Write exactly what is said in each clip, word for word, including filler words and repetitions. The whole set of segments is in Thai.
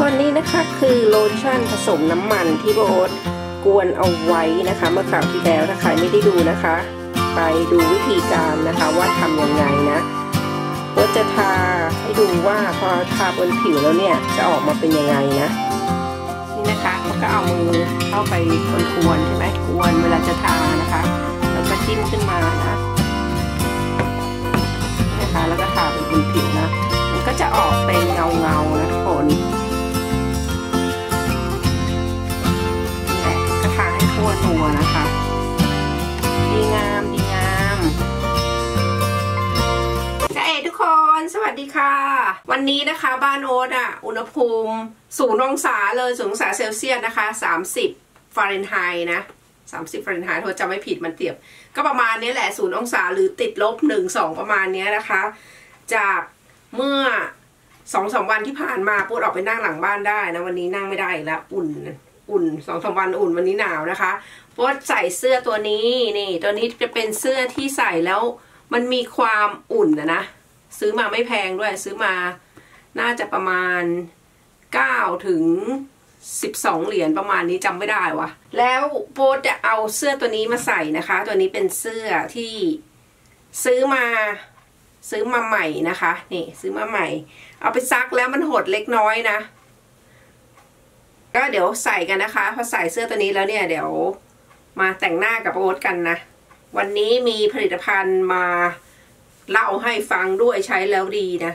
คนนี้นะคะคือโลชั่นผสมน้ำมันที่โบทกวนเอาไว้นะคะเมื่อคราวที่แล้วถ้าใครไม่ได้ดูนะคะไปดูวิธีการนะคะว่าทำยังไงนะโบทจะทาให้ดูว่าพอทาบนผิวแล้วเนี่ยจะออกมาเป็นยังไงนะนี่นะคะก็เอามือเข้าไปกวนๆใช่ไหมกวนเวลาจะทานะคะแล้วก็จิ้มขึ้นมานะนะคะแล้วก็ทาบนผิวนะมันก็จะออกเป็นเงาเงานะทุกคนนี่แหละก็ทาให้ทั่วตัวนะคะดีงามดีงามจ้าเอ๋ทุกคนสวัสดีค่ะวันนี้นะคะบ้านโอ๊ตอ่ะอุณหภูมิศูนย์องศาเลยศูนย์องศาเซลเซียสนะคะสามสิบฟาเรนไฮต์นะสามสิบฟาเรนไฮต์โทษจำไม่ผิดมันเทียบก็ประมาณนี้แหละศูนย์องศาหรือติดลบหนึ่งสองประมาณนี้นะคะจากเมื่อสองสามวันที่ผ่านมาปูดออกไปนั่งหลังบ้านได้นะวันนี้นั่งไม่ได้แล้วอุ่นอุ่นสองสามวันอุ่นวันนี้หนาวนะคะปูดใส่เสื้อตัวนี้นี่ตัวนี้จะเป็นเสื้อที่ใส่แล้วมันมีความอุ่นนะนะซื้อมาไม่แพงด้วยซื้อมาน่าจะประมาณเก้าถึงสิบสองเหรียญประมาณนี้จำไม่ได้วะแล้วโป๊จะเอาเสื้อตัวนี้มาใส่นะคะตัวนี้เป็นเสื้อที่ซื้อมาซื้อมาใหม่นะคะนี่ซื้อมาใหม่เอาไปซักแล้วมันหดเล็กน้อยนะก็เดี๋ยวใส่กันนะคะพอใส่เสื้อตัวนี้แล้วเนี่ยเดี๋ยวมาแต่งหน้ากับโอ๊ตกันนะวันนี้มีผลิตภัณฑ์มาเล่าให้ฟังด้วยใช้แล้วดีนะ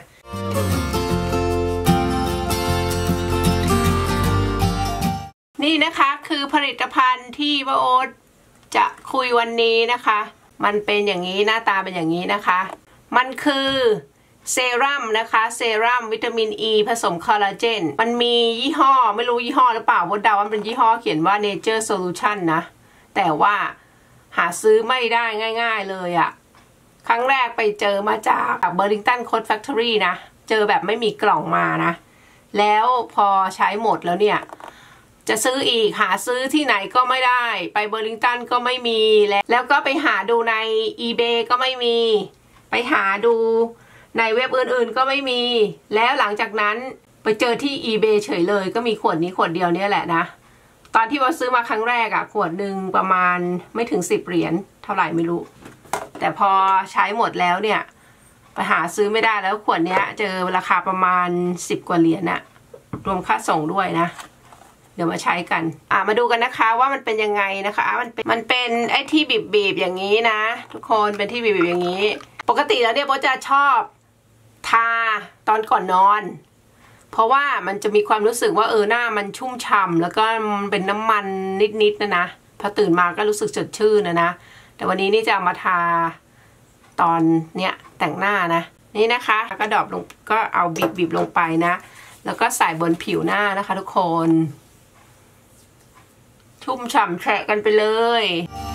นี่นะคะคือผลิตภัณฑ์ที่โอ๊ตจะคุยวันนี้นะคะมันเป็นอย่างนี้หน้าตาเป็นอย่างนี้นะคะมันคือเซรั่มนะคะเซรั่มวิตามินอ e ีผสมคอลลาเจนมันมียี่ห้อไม่รู้ยี่ห้อหรือเปล่าผมเดาว่าเป็นยี่ห้อเขียนว่า Nature Solution นะแต่ว่าหาซื้อไม่ได้ง่ายๆเลยอะครั้งแรกไปเจอมาจาก Burlington Coat Factory นะเจอแบบไม่มีกล่องมานะแล้วพอใช้หมดแล้วเนี่ยจะซื้ออีกหาซื้อที่ไหนก็ไม่ได้ไปเบอร์ลิงตันก็ไม่มีแล้วก็ไปหาดูใน อีเบย์ ก็ไม่มีไปหาดูในเว็บอื่นๆก็ไม่มีแล้วหลังจากนั้นไปเจอที่ อีเบย์ เฉยเลยก็มีขวดนี้ขวดเดียวเนี่ยแหละนะตอนที่ว่าซื้อมาครั้งแรกอะขวดหนึ่งประมาณไม่ถึงสิบเหรียญเท่าไหร่ไม่รู้แต่พอใช้หมดแล้วเนี่ยไปหาซื้อไม่ได้แล้วขวดเนี้ยเจอราคาประมาณสิบกว่าเหรียญอะรวมค่าส่งด้วยนะเดี๋ยวมาใช้กันอ่ะมาดูกันนะคะว่ามันเป็นยังไงนะคะมันเป็นมันเป็นไอ้ที่บีบๆอย่างนี้นะทุกคนเป็นที่บีบๆอย่างนี้ปกติแล้วเนี่ยโบจะชอบทาตอนก่อนนอนเพราะว่ามันจะมีความรู้สึกว่าเออหน้ามันชุ่มฉ่ำแล้วก็มันเป็นน้ำมันนิดๆนะนะพอตื่นมาก็รู้สึกสดชื่นนะนะแต่วันนี้นี่จะเอามาทาตอนเนี้ยแต่งหน้านะนี่นะคะก็ดรอปลงก็เอาบีบๆลงไปนะแล้วก็ใส่บนผิวหน้านะคะทุกคนชุ่มฉ่ำแฉะกันไปเลย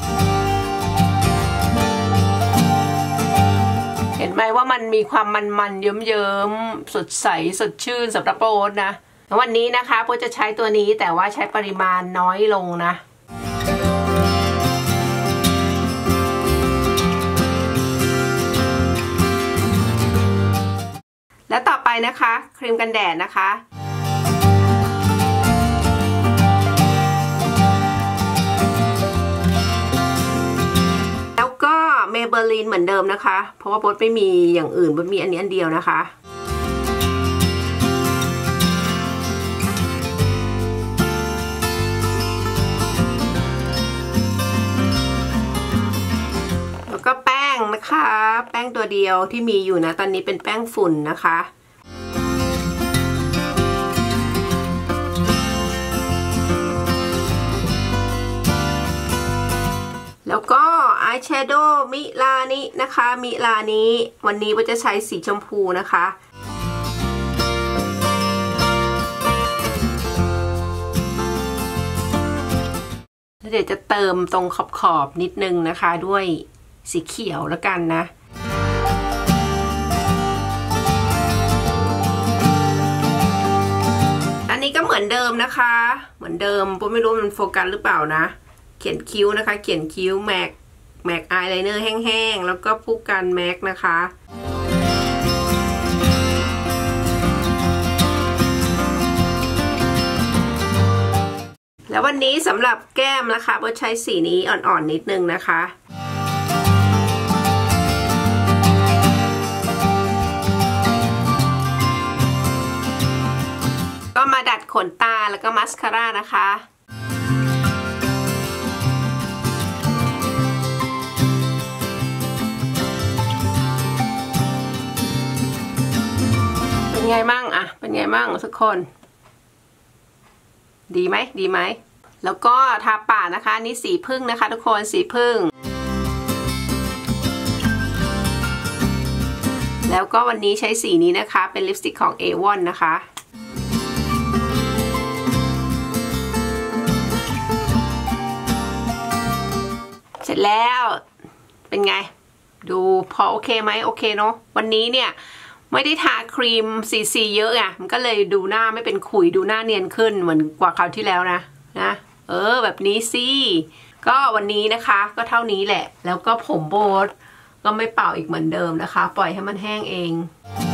เห็นไหมว่ามันมีความมันๆเยิ้มๆสดใสสดชื่นสำหรับโอ๊ตนะวันนี้นะคะโอ๊ตจะใช้ตัวนี้แต่ว่าใช้ปริมาณน้อยลงนะแล้วต่อไปนะคะครีมกันแดดนะคะเมเบอร์ลินเหมือนเดิมนะคะเพราะว่าโบ๊ทไม่มีอย่างอื่นโบ๊ทมีอันนี้อันเดียวนะคะแล้วก็แป้งนะคะแป้งตัวเดียวที่มีอยู่นะตอนนี้เป็นแป้งฝุ่นนะคะแล้วก็อายแชโดว์มิลานินะคะมิลานิวันนี้ว่าจะใช้สีชมพูนะคะแล้วเดี๋ยวจะเติมตรงขอบๆนิดนึงนะคะด้วยสีเขียวแล้วกันนะอันนี้ก็เหมือนเดิมนะคะเหมือนเดิมผมไม่รู้มันโฟกัสหรือเปล่านะเขียนคิ้วนะคะเขียนคิ้วแม็กแม็กอายไลเนอร์แห้งๆแล้วก็ผู้กันแม็กนะคะ แแล้ววันนี้สำหรับแก้มนะคะโบใช้สีนี้อ่อนๆนิดนึงนะคะก็มาดัดขนตาแล้วก็มัสคาร่านะคะเป็นไงมั่งอะเป็นไงมั่งทุกคนดีไหมดีไหมแล้วก็ทาปากนะคะนี่สีผึ้งนะคะทุกคนสีผึ้งแล้วก็วันนี้ใช้สีนี้นะคะเป็นลิปสติกของ เอ วอน นะคะเสร็จแล้วเป็นไงดูพอโอเคไหมโอเคเนาะวันนี้เนี่ยไม่ได้ทาครีมซีซีเยอะไงมันก็เลยดูหน้าไม่เป็นขุยดูหน้าเนียนขึ้นเหมือนกว่าคราวที่แล้วนะนะเออแบบนี้สิก็วันนี้นะคะก็เท่านี้แหละแล้วก็ผมโบทก็ไม่เป่าอีกเหมือนเดิมนะคะปล่อยให้มันแห้งเอง